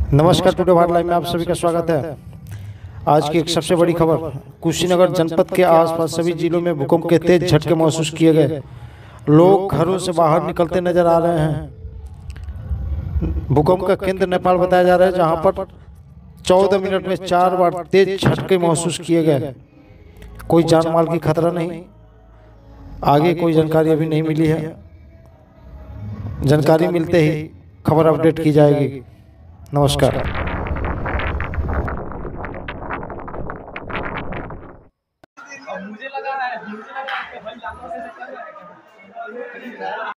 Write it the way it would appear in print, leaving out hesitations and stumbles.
नमस्कार, today Bharat live में आप सभी का स्वागत है। आज की एक सबसे बड़ी खबर, कुशीनगर जनपद के आसपास सभी जिलों में भूकंप के तेज झटके महसूस किए गए। लोग घरों से बाहर निकलते नजर आ रहे हैं। भूकंप का केंद्र नेपाल बताया जा रहा है, जहां पर 14 मिनट में 4 बार तेज झटके महसूस किए गए। कोई जान माल की खतरा नहीं, आगे कोई जानकारी अभी नहीं मिली है। जानकारी मिलते ही खबर अपडेट की जाएगी। नमस्कार। मुझे लगा है कि भाई